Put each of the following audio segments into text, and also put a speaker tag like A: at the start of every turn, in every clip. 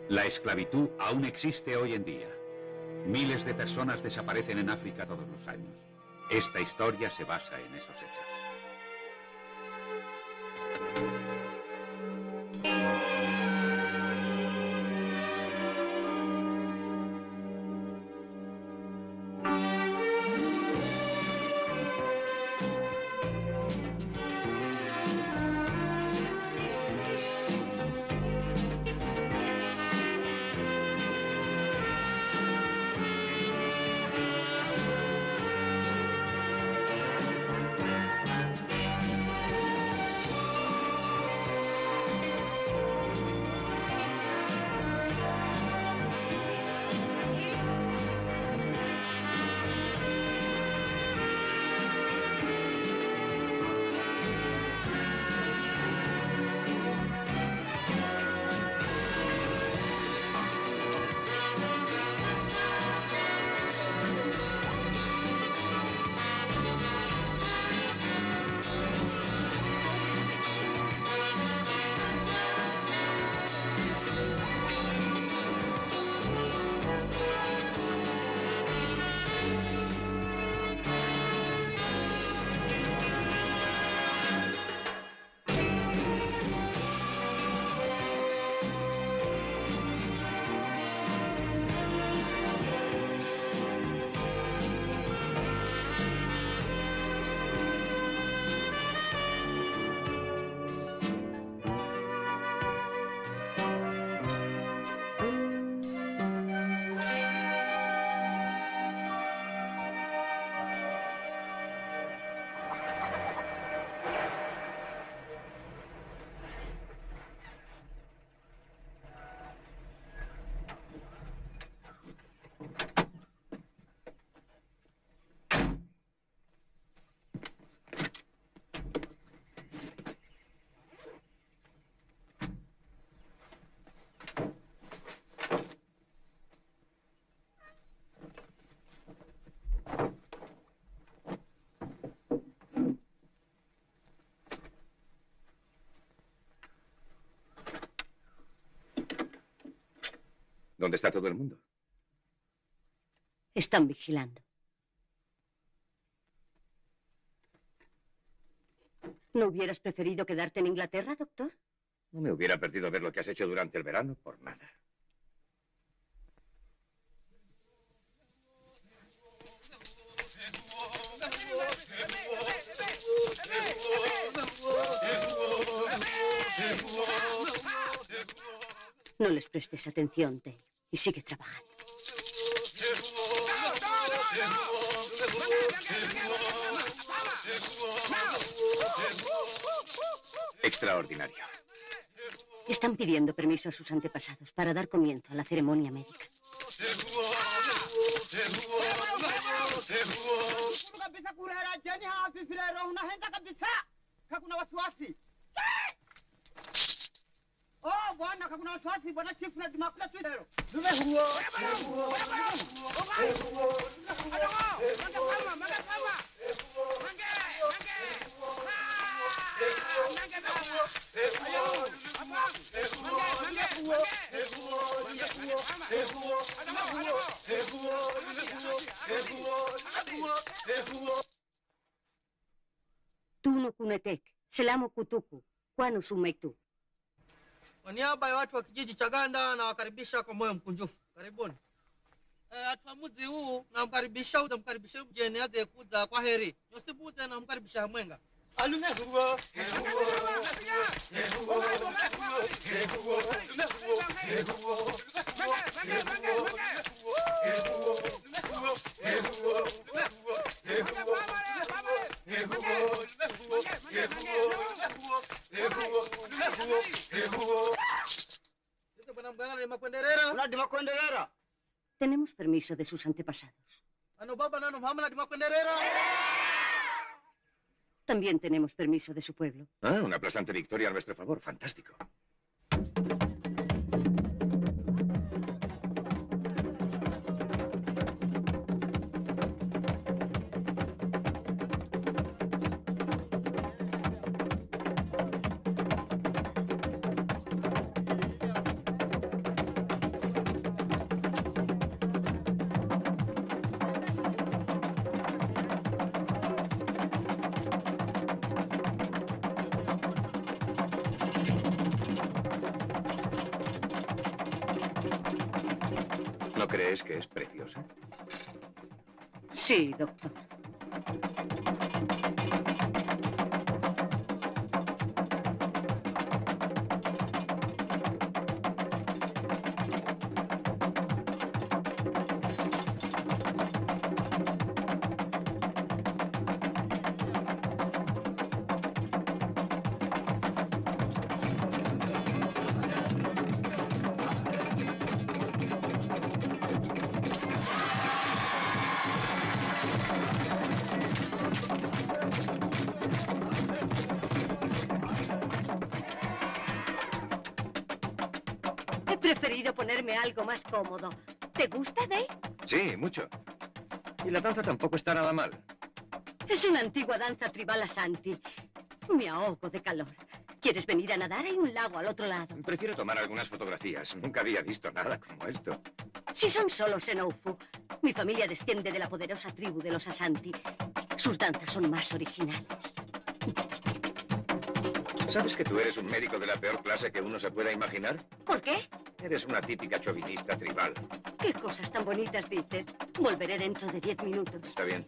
A: La esclavitud aún existe hoy en día. Miles de personas desaparecen en África todos los años. Esta historia se basa en esos hechos.
B: ¿Dónde está todo el mundo?
C: Están vigilando. ¿No hubieras preferido quedarte en Inglaterra, doctor?
B: No me hubiera perdido ver lo que has hecho durante el verano por nada.
C: No les prestes atención, Dale, y sigue trabajando.
B: Extraordinario.
C: Están pidiendo permiso a sus antepasados para dar comienzo a la ceremonia médica.
D: Oh, bwana kakuna wasiwasi bwana chief na dimakula tu leo.
C: Tunu kunetek, selamo kutuku, kwanu sumaitu.
D: Kwa niaba ya watu wa kijiji cha Ganda nawakaribisha kwa moyo mkunjufu. Karibuni. Atuamuzi huu namkaribisha utamkaribisha mjeni aze kuza kwa heri. Yosibuze namkaribisha mwenga. Alume huo.
C: Tenemos permiso de sus antepasados. También tenemos permiso de su pueblo.
B: Ah, una aplastante victoria a nuestro favor. Fantástico. ¿No crees que es preciosa?
C: Sí, doctor. He preferido ponerme algo más cómodo. ¿Te gusta, Dave?
B: Sí, mucho. Y la danza tampoco está nada mal.
C: Es una antigua danza tribal asanti. Me ahogo de calor. ¿Quieres venir a nadar? Hay un lago al otro lado.
B: Prefiero tomar algunas fotografías. Nunca había visto nada como esto.
C: Si son solo Senoufu. Mi familia desciende de la poderosa tribu de los Asanti. Sus danzas son más originales.
B: ¿Sabes que tú eres un médico de la peor clase que uno se pueda imaginar?
C: ¿Por qué?
B: Eres una típica chauvinista tribal.
C: ¿Qué cosas tan bonitas dices? Volveré dentro de 10 minutos.
B: Está bien.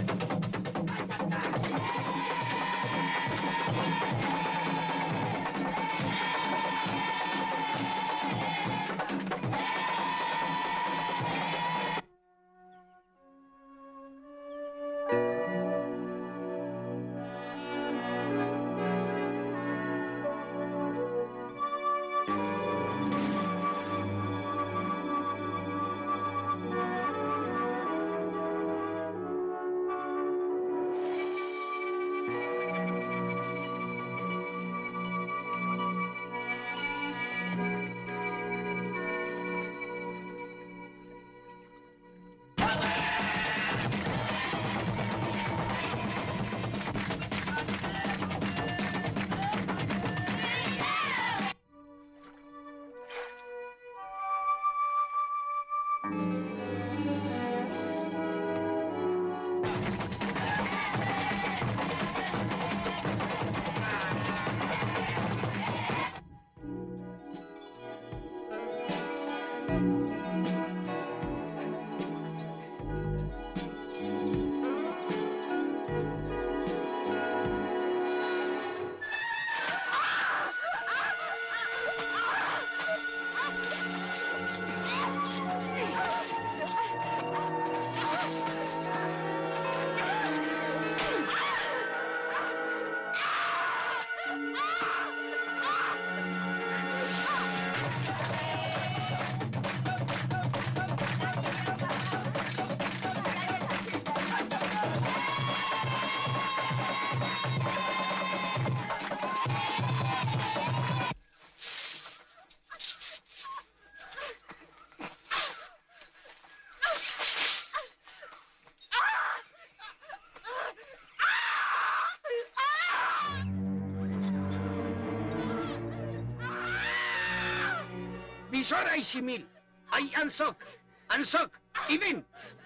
E: Visora y Simil. Hay Ansok. Ansok. Y Vin.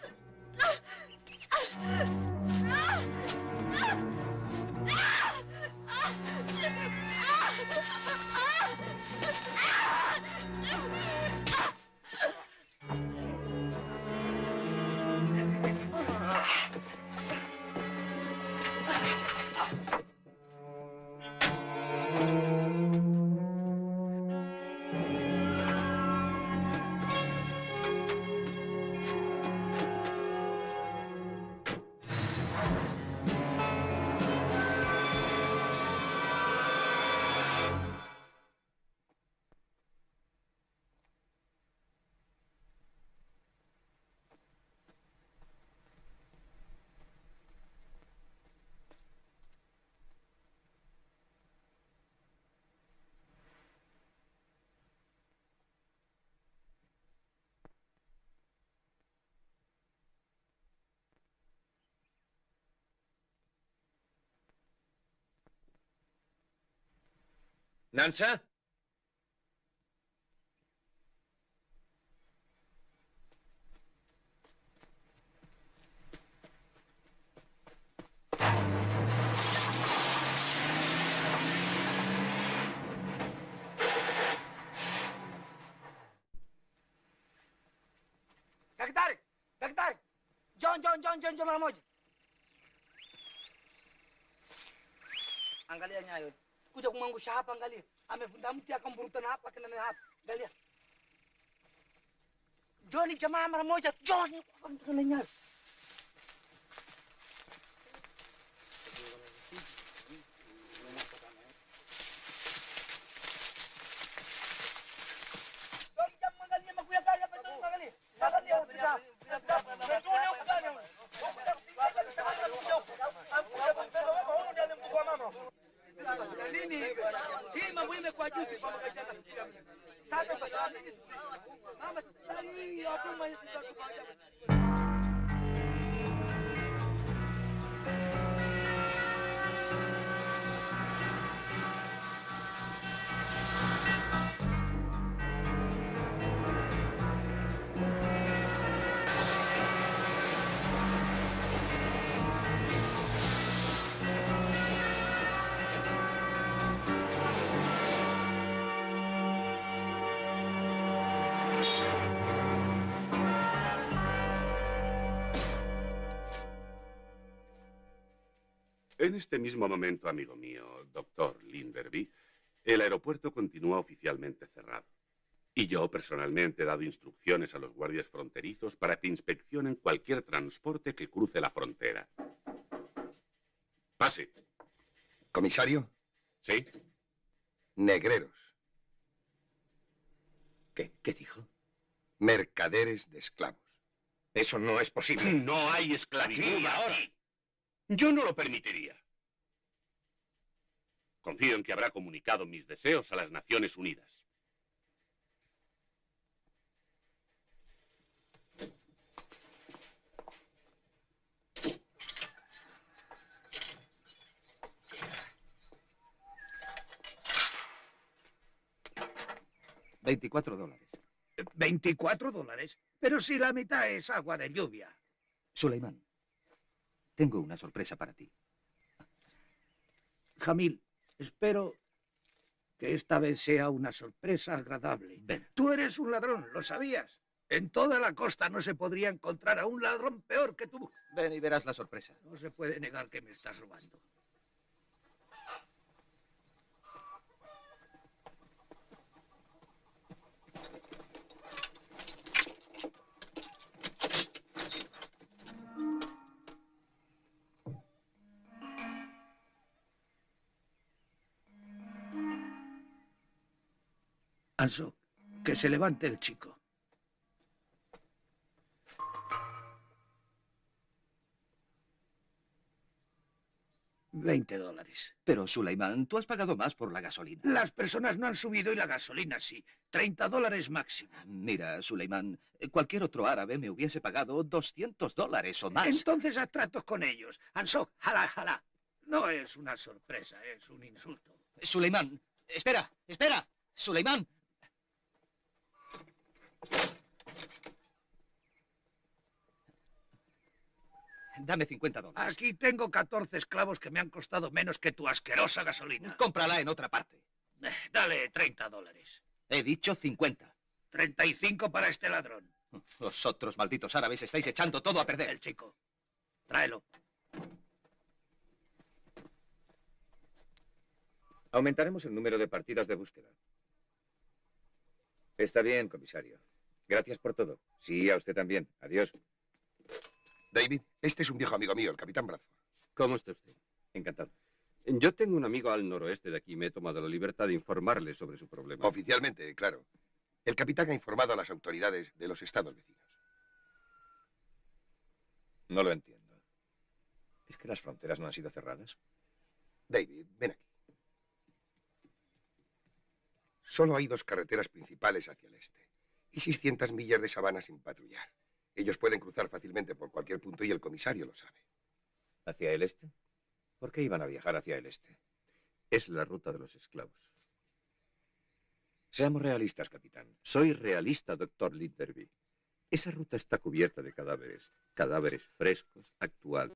B: ¿Nansa?
E: Daktari. John mara moja. Angalia nyayo. Kuja kumwangusha hapa, angalia. Amevunda mti akamburuta na hapa kila na hapa. Angalia. John jamaa mara moja. John kwa nyayo.
F: En este mismo momento, amigo mío, doctor Linderby, el aeropuerto continúa oficialmente cerrado. Y yo personalmente he dado instrucciones a los guardias fronterizos para que inspeccionen cualquier transporte que cruce la frontera. Pase.
G: ¿Comisario?
F: ¿Sí?
G: Negreros.
B: ¿Qué dijo?
G: Mercaderes de esclavos.
B: Eso no es posible.
F: No hay esclavitud
B: Aquí,
F: ahora.
B: aquí.
F: Yo no lo permitiría. Confío en que habrá comunicado mis deseos a las Naciones Unidas.
H: $24.
E: $24. Pero si la mitad es agua de lluvia.
H: Suleimán, tengo una sorpresa para ti.
E: Jamil, espero que esta vez sea una sorpresa agradable.
H: Ven.
E: Tú eres un ladrón, ¿lo sabías? En toda la costa no se podría encontrar a un ladrón peor que tú.
H: Ven y verás la sorpresa.
E: No se puede negar que me estás robando. Ansó, que se levante el chico. $20.
H: Pero, Suleimán, tú has pagado más por la gasolina.
E: Las personas no han subido y la gasolina sí. $30 máximo.
H: Mira, Suleimán, cualquier otro árabe me hubiese pagado $200 o más.
E: Entonces haz tratos con ellos. Ansó, jalá. No es una sorpresa, es un insulto.
H: Suleimán, espera. Suleimán. Dame $50.
E: Aquí tengo 14 esclavos que me han costado menos que tu asquerosa gasolina.
H: Cómprala en otra parte.
E: Dale $30.
H: He dicho 50.
E: 35 para este ladrón.
H: Vosotros, malditos árabes, estáis echando todo a perder.
E: El chico. Tráelo.
B: Aumentaremos el número de partidas de búsqueda. Está bien, comisario. Gracias por todo. Sí, a usted también. Adiós.
G: David, este es un viejo amigo mío, el capitán Bradford.
I: ¿Cómo está usted?
B: Encantado.
I: Yo tengo un amigo al noroeste de aquí y me he tomado la libertad de informarle sobre su problema.
G: Oficialmente, claro. El capitán ha informado a las autoridades de los estados vecinos.
B: No lo entiendo. ¿Es que las fronteras no han sido cerradas?
G: David, ven aquí. Solo hay 2 carreteras principales hacia el este y 600 millas de sabana sin patrullar. Ellos pueden cruzar fácilmente por cualquier punto y el comisario lo sabe.
B: ¿Hacia el este? ¿Por qué iban a viajar hacia el este?
I: Es la ruta de los esclavos.
B: Seamos realistas, capitán.
I: Soy realista, doctor Linderby. Esa ruta está cubierta de cadáveres frescos, actuales.